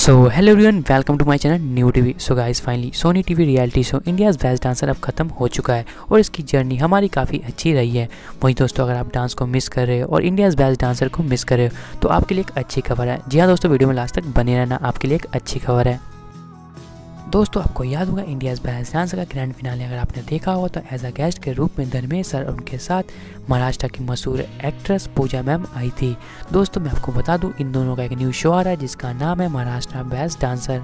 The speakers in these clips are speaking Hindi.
So hello everyone, welcome to my channel new TV. So guys, finally Sony TV reality show India's best dancer अब खत्म हो चुका है और इसकी जर्नी हमारी काफ़ी अच्छी रही है। वहीं दोस्तों, अगर आप डांस को मिस कर रहे हो और इंडियाज़ बेस्ट डांसर को मिस कर रहे हो तो आपके लिए एक अच्छी खबर है। जी हाँ दोस्तों, वीडियो में लास्ट तक बने रहना, आपके लिए एक अच्छी खबर है। दोस्तों, आपको याद होगा इंडियाज़ बेस्ट डांसर का ग्रैंड फिनाले अगर आपने देखा होगा तो एज अ गेस्ट के रूप में धर्मेश सर और उनके साथ महाराष्ट्र की मशहूर एक्ट्रेस पूजा मैम आई थी। दोस्तों, मैं आपको बता दूं, इन दोनों का एक न्यू शो आ रहा है जिसका नाम है Maharashtra best dancer.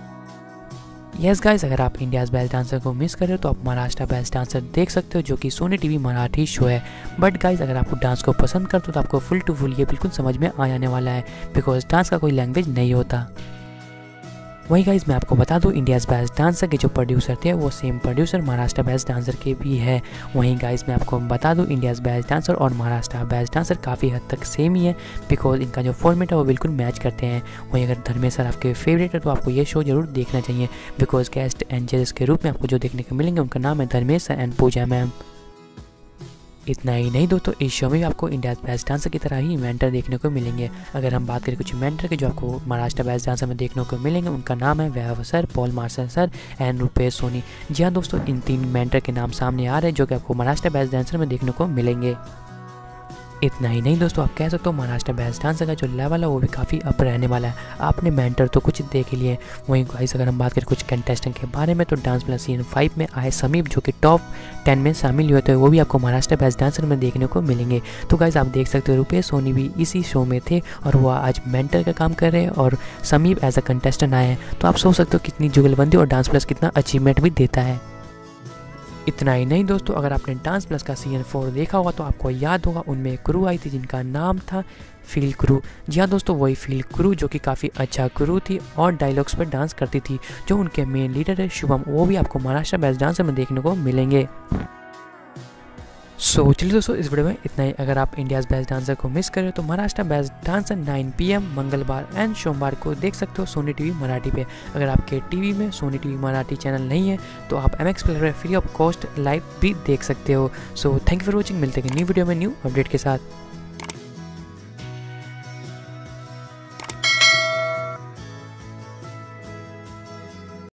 Yes guys, अगर आप इंडियाज़ बेस्ट डांसर को मिस कर रहे हो तो आप महाराष्ट्र बेस्ट डांसर देख सकते हो, जो कि सोनी टीवी मराठी शो है। बट गाइस, अगर आपको डांस को पसंद करते हो तो आपको फुल टू फुल ये बिल्कुल समझ में आ जाने वाला है, बिकॉज डांस का कोई लैंग्वेज नहीं होता। वहीं गाइस, मैं आपको बता दूं, इंडियाज़ बेस्ट डांसर के जो प्रोड्यूसर थे वो same producer Maharashtra best dancer के भी है। वहीं गाइस, मैं आपको बता दूं, इंडियाज़ बेस्ट डांसर और महाराष्ट्र बेस्ट डांसर काफ़ी हद तक सेम ही है, बिकॉज इनका जो फॉर्मेट है वो बिल्कुल मैच करते हैं। वहीं अगर धर्मेश सर आपके फेवरेट है तो आपको ये शो जरूर देखना चाहिए, बिकॉज गेस्ट एंड जजेस के रूप में आपको जो देखने को मिलेंगे उनका नाम है Dharmesh sir and Pooja ma'am. इतना ही नहीं दोस्तों, इस शो में भी आपको इंडियाज़ बेस्ट डांसर की तरह ही मेंटर देखने को मिलेंगे। अगर हम बात करें कुछ मेंटर के जो आपको महाराष्ट्र बेस्ट डांसर में देखने को मिलेंगे, उनका नाम है Vaibhav sir, Paul Marshall sir and Rupesh Soni. जी हाँ दोस्तों, इन 3 मेंटर के नाम सामने आ रहे हैं जो कि आपको महाराष्ट्र बेस्ट डांसर में देखने को मिलेंगे। इतना ही नहीं दोस्तों, आप कह सकते हो महाराष्ट्र बेस्ट डांसर का जो लेवल है वो भी काफ़ी अप रहने वाला है। आपने मेंटर तो कुछ देख ही लिए। वहीं गाइस, अगर हम बात करें कुछ कंटेस्टेंट के बारे में तो डांस प्लस सीजन 5 में आए समीप, जो कि टॉप 10 में शामिल हुए थे, वो भी आपको महाराष्ट्र बेस्ट डांसर में देखने को मिलेंगे। तो गाइस, आप देख सकते हो रुपेश सोनी भी इसी शो में थे और वो आज मेंटर का काम कर रहे हैं और समीप एज अ कंटेस्टेंट आए हैं। तो आप सोच सकते हो कितनी जुगलबंदी और डांस प्लस कितना अचीवमेंट भी देता है। इतना ही नहीं दोस्तों, अगर आपने डांस प्लस का सीजन 4 देखा होगा तो आपको याद होगा उनमें एक क्रू आई थी जिनका नाम था फील क्रू। जी हाँ दोस्तों, वही फील क्रू जो कि काफ़ी अच्छा क्रू थी और डायलॉग्स पर डांस करती थी। जो उनके मेन लीडर है शुभम, वो भी आपको महाराष्ट्र बेस्ट डांसर में देखने को मिलेंगे। सो चलिए दोस्तों, इस वीडियो में इतना ही। अगर आप इंडियाज़ बेस्ट डांसर को मिस करें तो महाराष्ट्र बेस्ट डांसर 9 PM मंगलवार एंड सोमवार को देख सकते हो सोनी टीवी मराठी पे। अगर आपके टीवी में सोनी टीवी मराठी चैनल नहीं है तो आप MX player free of cost live भी देख सकते हो। So thank you for watching. मिलते हैं न्यू वीडियो में न्यू अपडेट के साथ।